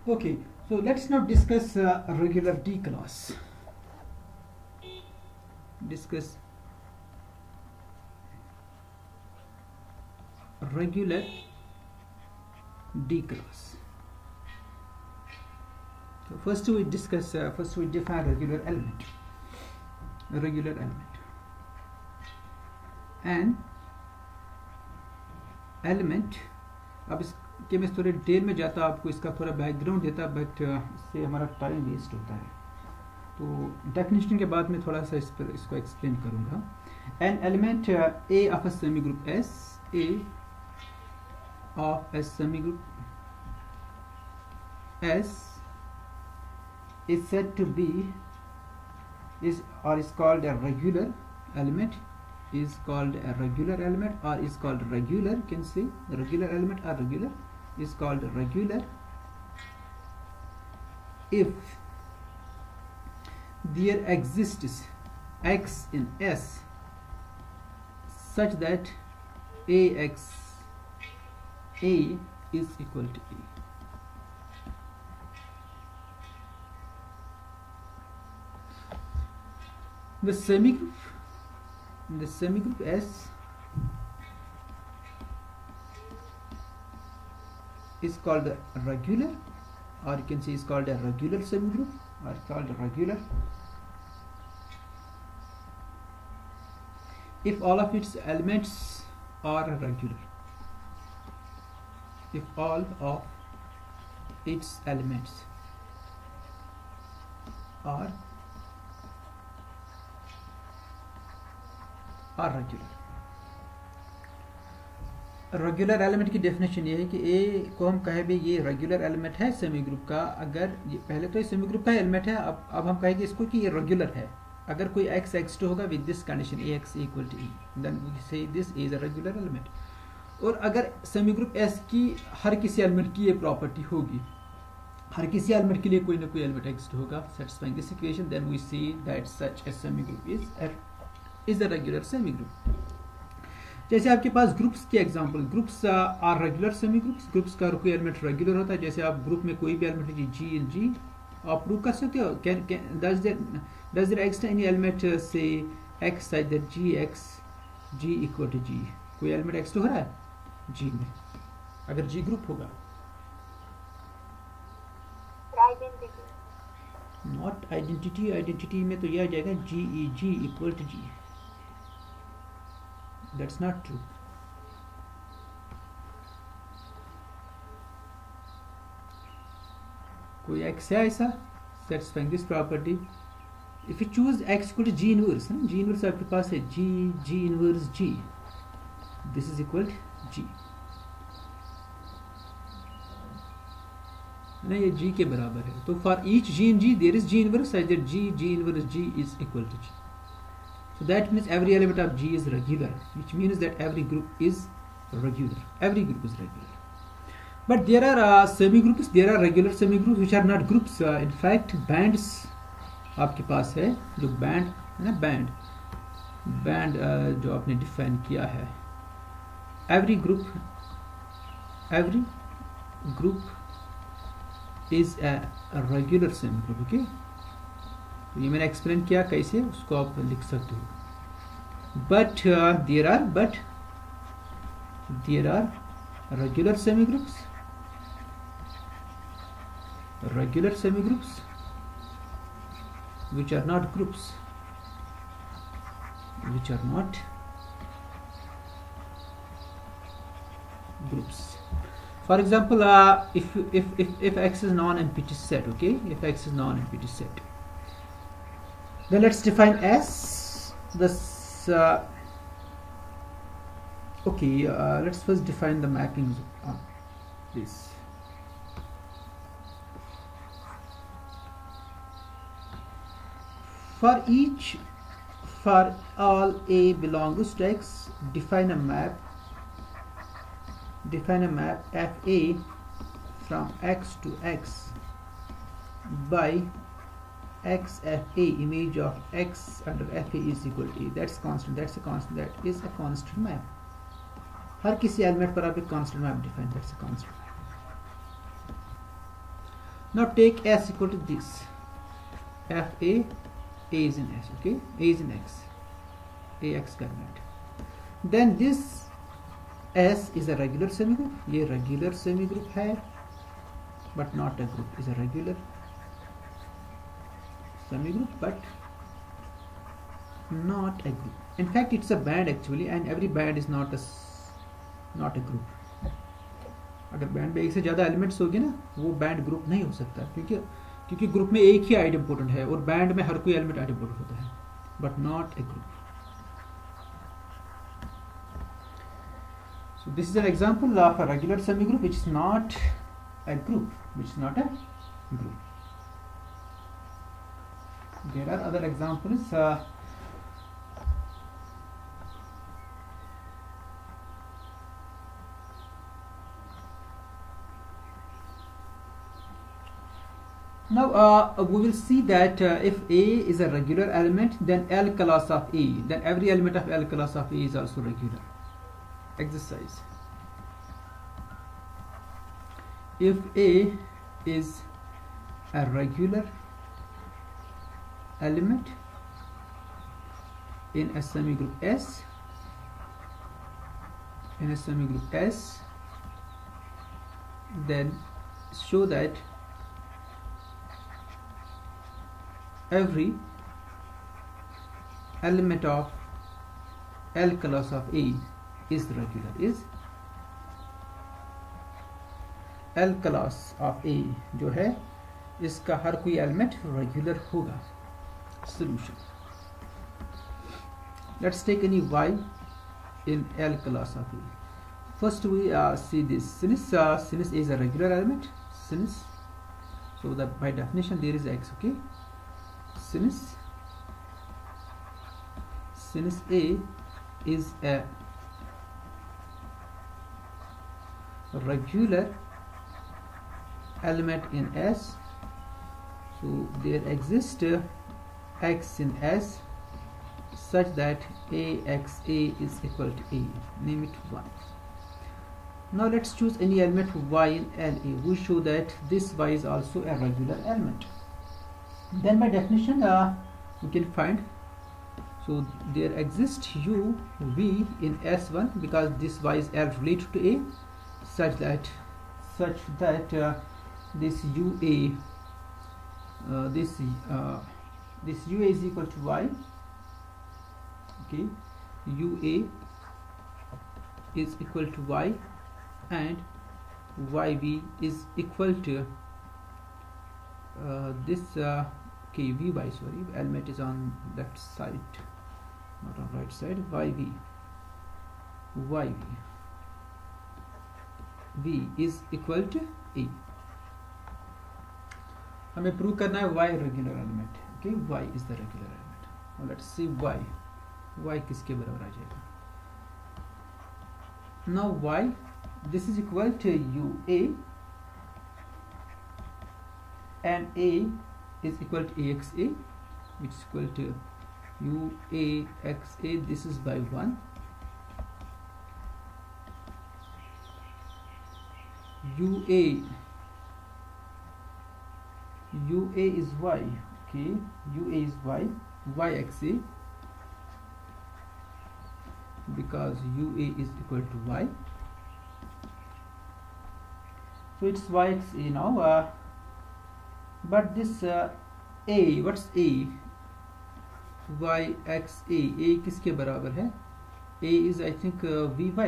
Okay, so let's now discuss regular D class. Discuss regular D class. So first we discuss. First we define regular element. Regular element. An element. अब इसके मैं थोड़े detail में जाता, आपको इसका थोड़ा बैकग्राउंड देता, बट इससे हमारा टाइम वेस्ट होता है, तो डेफिनेशन के बाद में थोड़ा सा इसको एक्सप्लेन करूंगा. An element a of a semi group S, a of a semi group S is said to be is called a regular element, is called a regular element, or is called regular. You can say regular element or regular is called regular if there exists x in S such that ax a is equal to a. The semigroup S is called a regular, or you can say is called a regular semigroup, or called regular if all of its elements are regular. If all of its elements are regular element की definition ये है कि a को हम कहे भी ये regular element है सेमी ग्रुप का. अगर ये पहले तो ये सेमी ग्रुप का एलिमेंट है, अब हम कहेंगे इसको कि ये रेगुलर है अगर कोई x x2 होगा with this condition a x equal to e, then we say this is a regular element. और अगर सेमी ग्रुप एस की हर किसी एलिमेंट की ये प्रॉपर्टी होगी, हर किसी एलिमेंट के लिए कोई ना कोई एलिमेंट x2 होगा satisfying this equation, then we see that such a semi group is a regular semi group. जैसे आपके पास ग्रुप्स की example, groups are regular semi groups. Groups का कोई एलिमेंट रेगुलर होता है, जैसे आप ग्रुप में कोई भी एलिमेंट है जी इन जी आप प्रूव कर सकते हो. does there exist any element से x such that g x g equal to g. कोई एलिमेंट x तो हो रहा है g में अगर g ग्रुप होगा. नॉट आइडेंटिटी में तो यह आ जाएगा g e g equal to g. That's not true. कोई x है ऐसा satisfying this property. If you choose x equal to g inverse, g inverse आपके पास है g inverse g, this is equal to g, ना ये g के बराबर है. तो for each g in g there is g inverse such that g inverse g is equal to g. So that means every element of G is regular, which means that every group is regular. Every group is regular. But there are semi-groups, there are regular semi-groups which are not groups. In fact, bands आपके पास है, जो band है ना, band जो आपने define किया है. Every group is a regular semi-group. Okay. तो ये मैंने एक्सप्लेन किया कैसे, उसको आप लिख सकते हो. But there are regular semi groups which are not groups, For example, if x is non-empty set, okay, if x is non-empty set, then let's define S. This okay. Let's first define the mappings of this. For all A belongs to X, define a map FA from X to X by x fa, image of x under fa is equal to a. That's constant. That's a constant. That is a constant map. हर किसी element पर आप एक constant map define कर सकते हैं. Now take S equal to this. F A is in S. Okay, A is in X. A X का element. Then this S is a regular semigroup. ये regular semigroup है, but not a group. Is a regular semigroup, but not a group. In fact, it's a band actually, and every band is not a group. अगर band में एक से ज़्यादा elements होगी ना, वो बैंड ग्रुप नहीं हो सकता, क्योंकि ग्रुप में एक ही आइडेम्पोटेंट है और बैंड में हर कोई एलिमेंट आइडेम्पोटेंट होता है, but not a group. So this is an example of a regular semigroup which is not a group, There are other examples. Now we will see that if A is a regular element, then L class of A, then every element of L class of A is also regular. Exercise. If A is a regular element in a semigroup S, then show that every element of L class of A is regular. L class of A जो है इसका हर कोई element regular होगा. Solution. Let's take any y in L class of A. First we see this since A is a regular element, so that by definition there is x. Okay, since A is a regular element in S, so there exists x in S such that AXA is equal to A. Name it 1. Now let's choose any element y in LA. We show that this y is also a regular element. Then by definition we can find, so there exists u v in S1 because this y is L related to A, such that this UA this UA is equal to y. Okay, UA is equal to y and YB is equal to this okay, VY, sorry, element is on left side, not on right side. YB V is equal to A. हमें prove करना है y regular element. Okay, y is the regular element. Now let's see y किसके बराबर आ जाएगा. Now y this is equal to UA and A is equal to AXA, which is equal to UAXA. This is by 1. UA is y. Okay, UA is y. YXA, because UA is equal to y. So it's YXA now. But this A, what's A? YXA. A किसके बराबर है? A is I think VY.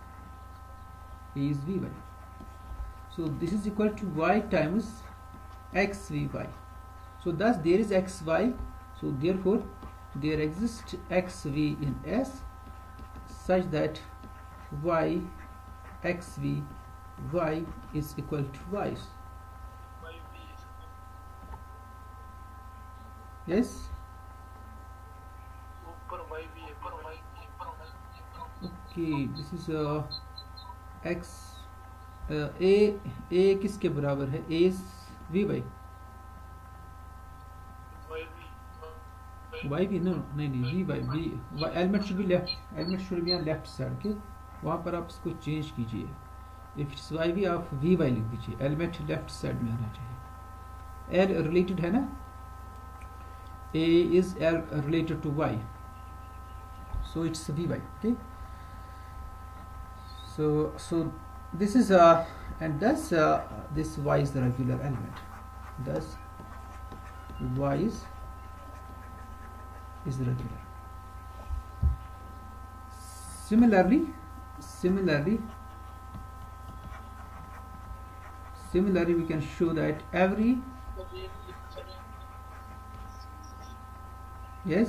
A is VY. So this is equal to y times XVY. So thus there is XY. So therefore there exists XV in S such that Y XV Y is equal to Y. Yes. Okay, this is X. A किसके बराबर है? A is VY. YB no, नहीं VY. Element should be left. Element should be on left side. Okay, वहाँ पर आप इसको change कीजिए. If it's YB आप VY लिख दीजिए. Element लेफ्ट साइड में आना चाहिए. L related है ना, A is L related to Y, so it's Vy. Okay, so this is and thus this Y is the regular element, thus Y is regular. Similarly we can show that every, yes,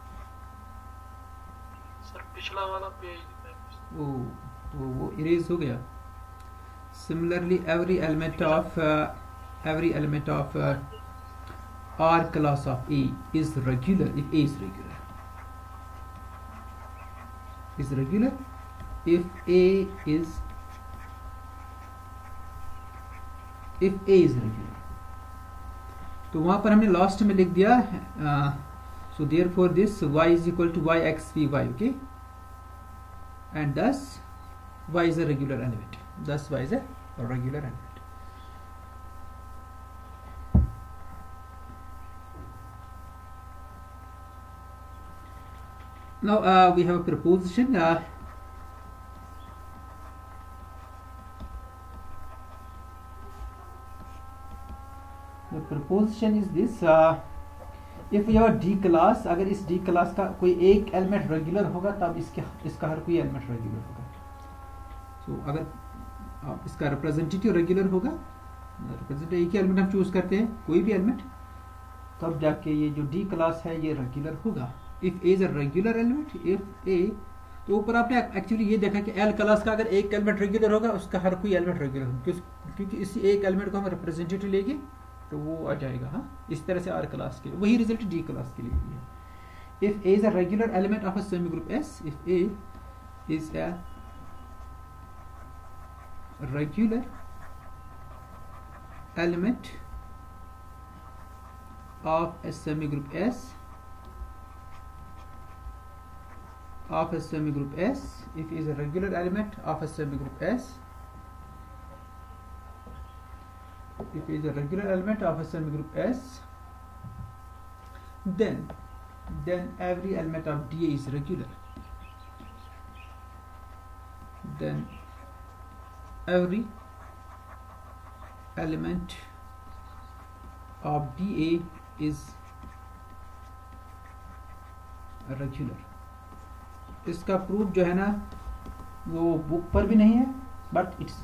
sir पिछला वाला page वो erase हो गया. Similarly every element of R class of A is regular if A is regular. Is regular if A is regular. तो वहां पर हमने last में लिख दिया, so therefore this Y is equal to Y x v y. Okay, and thus Y is a regular element. Thus Y is a regular element. Now we have a proposition. The proposition is this: if we have D class, अगर इस D class का कोई एक element regular होगा तब इसका हर कोई एलिमेंट रेगुलर होगा. So अगर इसका रिप्रेजेंटेटिव रेगुलर होगा, रिप्रेजेंटेटिव एक ही एलिमेंट हम चूज करते हैं, कोई भी एलिमेंट, तब जाके ये जो D क्लास है ये रेगुलर होगा. If A is a regular element, if A, तो ऊपर आपने एक्चुअली ये देखा कि L क्लास का अगर एक एलिमेंट रेगुलर होगा उसका हर कोई एलिमेंट रेगुलर होगा, क्योंकि इसी एक एलिमेंट को हम रिप्रेजेंटेटिव लेंगे तो वो आ जाएगा. हाँ, इस तरह से R क्लास के लिए वही रिजल्ट D क्लास के लिए है. If A is a regular element of a semi group S, if A is a regular element of a semigroup S, if is a regular element of a semigroup S, if is a regular element of a semigroup S, then every element of DA is regular. Then every element of DA is regular. इसका proof जो है ना वो book पर भी नहीं है, but it's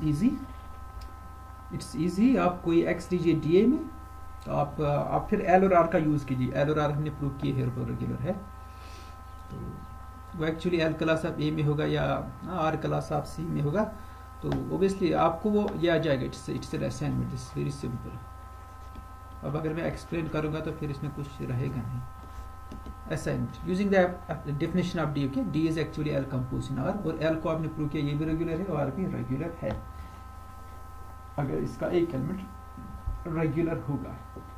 easy. आप कोई x लीजिए DA में, तो आप फिर L और R का यूज कीजिए. L और R हमने प्रूव किए है रेगुलर है, तो वो actually L class of A में होगा या R क्लास ऑफ C में होगा, तो ओबियसली आपको वो ये आ जाएगा. It's an assignment, it's very simple. अब अगर मैं एक्सप्लेन करूंगा तो फिर इसमें कुछ रहेगा नहीं. Assignment using the definition of D. Okay, D is actually L compose in R, और एल को आपने प्रूव किया ये भी रेगुलर है और आर भी रेगुलर है अगर इसका एक एलिमेंट रेगुलर होगा.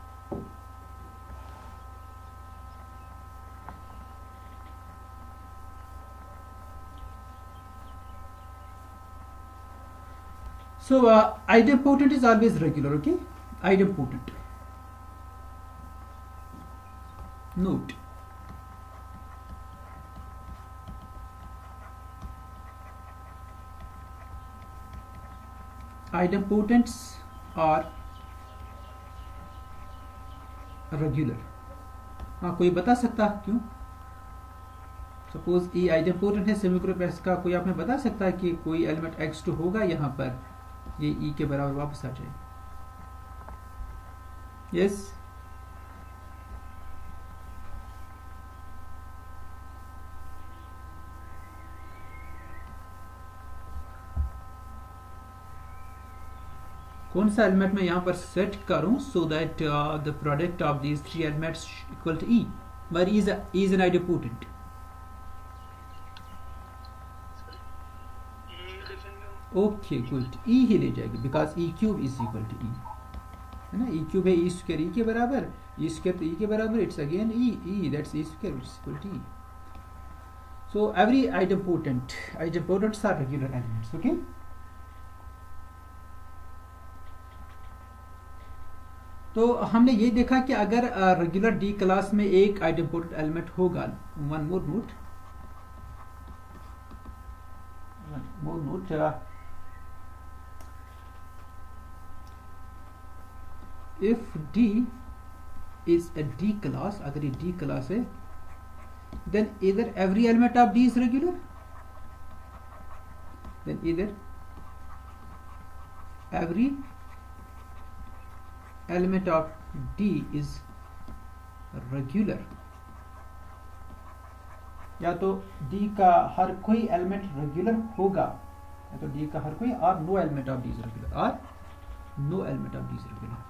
So idempotent is always regular. Okay, idempotent. Note, idempotents are regular. हाँ, कोई बता सकता क्यों? सपोज E आइडेम्पोटेंट है सेमी ग्रुप S का, कोई आपने बता सकता है कि कोई एलिमेंट x2 होगा यहाँ पर, ये E के बराबर वापस आ जाए. यस, कौन सा एलिमेंट मैं यहाँ पर सेट करूं so that the product of these three elements equal to E, where E is an idempotent. Okay good, E ही ले जाएगी because E cube is equal to E है ना. E क्यूब है E स्क्वायर E के बराबर, E square तो E के बराबर, it's again E that's E square is equal to E. So every idempotents are regular elements. Okay, तो हमने ये देखा कि अगर रेगुलर डी क्लास में एक आइडेम्पोटेंट एलिमेंट होगा, one more note, if D is a D class, अगर ये D class है, then either every element of D is regular, then either every element of D is regular, या तो D का हर कोई एलिमेंट रेगुलर होगा, या तो D का हर कोई, और no element of D is regular, और no element of D is regular,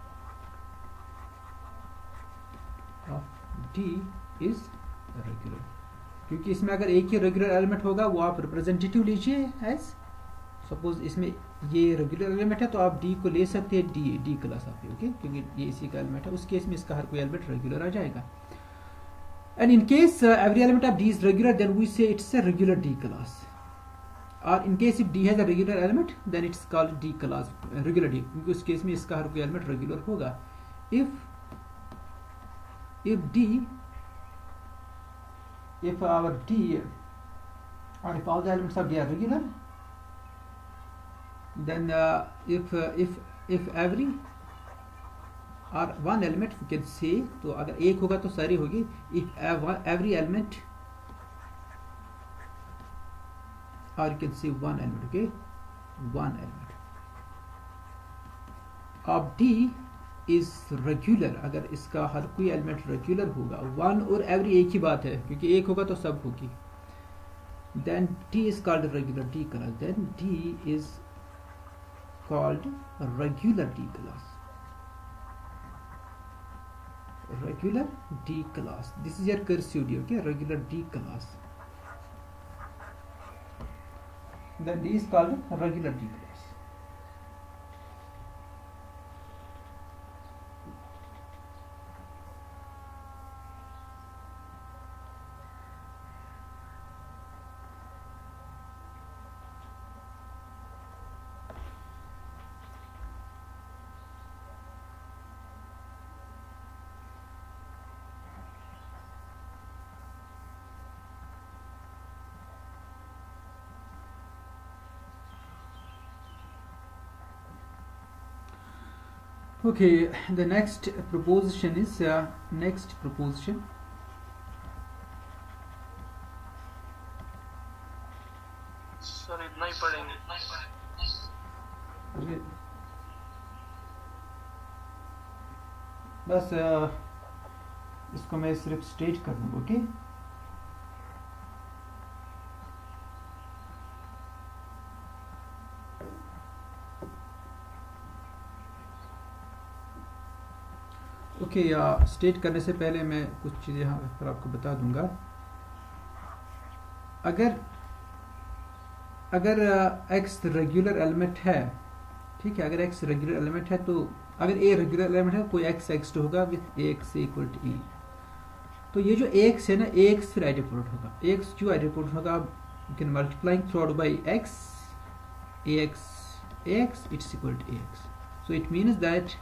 D is regular, क्योंकि इसमें अगर एक ही रेगुलर एलिमेंट होगा वो आप रिप्रेजेंटेटिव लीजिए एज, सपोज इसमें ये रेगुलर एलिमेंट है तो आप D को ले सकते हैं, डी क्लास आप, ओके, क्योंकि ये इसी का एलिमेंट है, उस केस में इसका हर कोई एलिमेंट रेगुलर आ जाएगा. And in case every element of D is regular, then we say it's a regular D class, और in case if D has a regular element then it's called D class, regular D, क्योंकि उस केस में इसका हर कोई element regular होगा. If our D, or if all the elements of D are regular, then if every or one element we can say, तो अगर एक होगा तो सारी होगी, if every element, or you can say one element, okay, one element of D is regular, अगर इसका हर कोई एलिमेंट रेगुलर होगा, वन और एवरी एक ही बात है, क्योंकि एक होगा तो सब होगी, then D is called regular D class, then D is called regular D class, regular D class, this is your cursive D, okay, regular D class, then D is called regular D class. Okay, the next proposition is next proposition. Sir इतना ही पढ़ेंगे. बस इसको मैं सिर्फ state कर दूंगा, okay. Okay, state करने से पहले मैं कुछ चीज़ें यहाँ पर आपको बता दूंगा. अगर x रेगुलर एलिमेंट है, ठीक है, अगर x रेगुलर एलिमेंट है, तो अगर a रेगुलर एलिमेंट है, कोई x होगा with ax equal to e, तो ये जो ax है ना, ax फिर आइडेंटिफाइड होगा, ax क्यों आइडेंटिफाइड होगा, you can multiplying through out by x, ax it's equal to ax, so it means that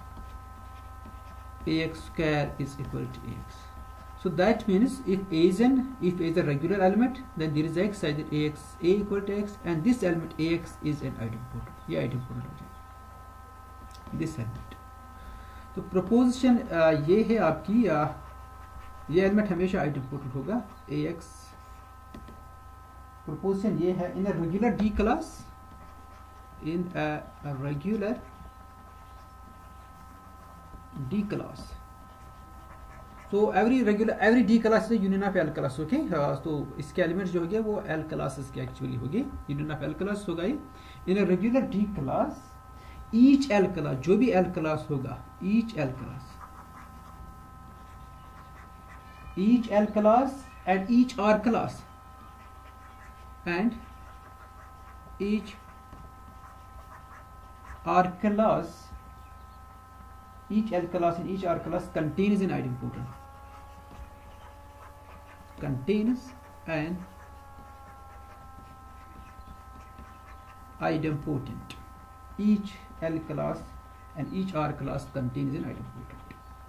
ax square is equal to ax. So that means if a is a regular element, then there is x, either a equal to x, and this element ax is an idempotent. ये idempotent हो जाएगा this element. तो proposition ये है आपकी, ये element हमेशा idempotent होगा ax. Proposition ये है in a regular D class, in a regular D class. So every D class is a union of L class, okay. तो इसके एलिमेंट्स जो होंगे वो L classes के एक्चुअली होगी, union of L class होगा. इन a regular D class, each L class, जो भी L class होगा, each L class and each R class and each R class, each L class and each R class contains an idempotent. Contains an idempotent. Each L class and each R class contains an idempotent.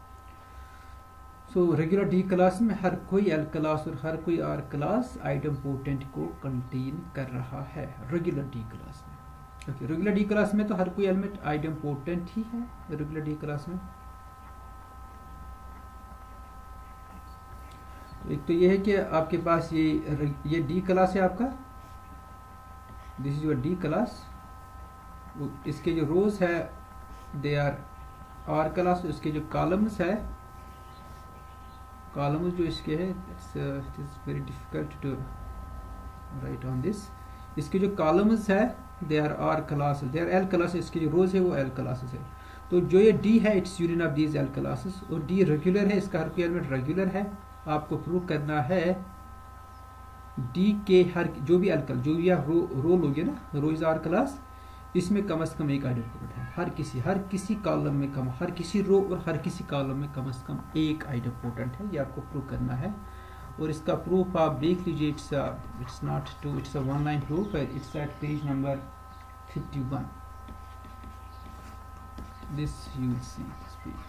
So regular D class में हर कोई L class और हर कोई R class आइडमपोटेंट को contain कर रहा है regular D class में. ओके, रेगुलर डी क्लास में तो हर कोई एलिमेंट आइडमपोटेंट ही है रेगुलर डी क्लास में. तो एक तो ये है कि आपके पास ये डी क्लास है आपका, this is your D class. इसके जो रोज है दे आर आर क्लास. इसके जो कॉलम्स है, कॉलम्स जो इसके है, it is very difficult to write on this. इसके जो कॉलम्स है they are R classes, they are L classes. इसके जो रोज है वो एल क्लासेस है. तो जो ये डी है it's union of these L classes. और डी रेगुलर है, इसका हर कोई एलिमेंट रेगुलर है. आपको प्रूव करना है डी के हर जो भी एल जो भी आप रो लोगे ना, रो इज आर क्लास, इसमें कम से कम एक आइडमपोटेंट है. हर किसी कॉलम में हर किसी रो और हर किसी कॉलम में कम से कम एक आइडमपोटेंट है. ये आपको प्रूव करना है. और इसका प्रूफ आप देख लीजिए. It's not too, it's a one line proof. It's at page number 51. This you will see this page.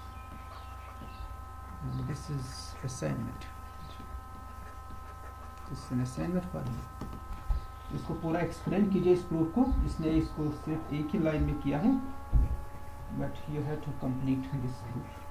This is assignment. This is an assignment for you. इसको पूरा एक्सप्लेन कीजिए इस प्रूफ को. इसने इसको सिर्फ एक ही लाइन में किया है, but you have to complete this proof.